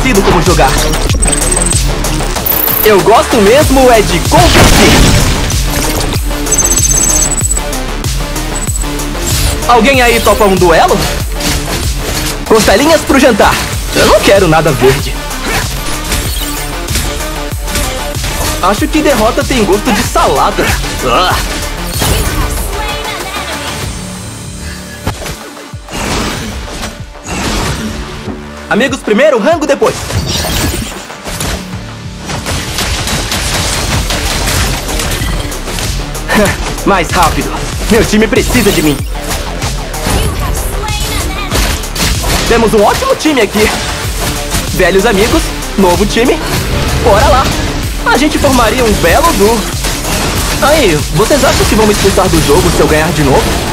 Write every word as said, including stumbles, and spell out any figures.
esquecido como jogar. Eu gosto mesmo é de competir. Alguém aí topa um duelo? Costelinhas pro jantar. Eu não quero nada verde. Acho que derrota tem gosto de salada. Ah. Amigos primeiro, rango depois. Mais rápido. Meu time precisa de mim. Temos um ótimo time aqui. Velhos amigos, novo time. Bora lá. A gente formaria um belo duo. Aí, vocês acham que vão me expulsar do jogo se eu ganhar de novo?